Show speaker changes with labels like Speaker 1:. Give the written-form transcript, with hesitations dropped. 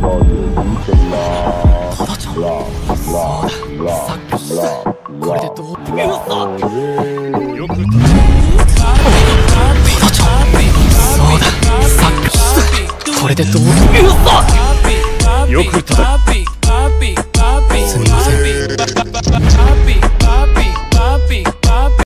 Speaker 1: これでどう？
Speaker 2: よく
Speaker 1: そうだ、さっきこれでどう？
Speaker 2: よく叩く。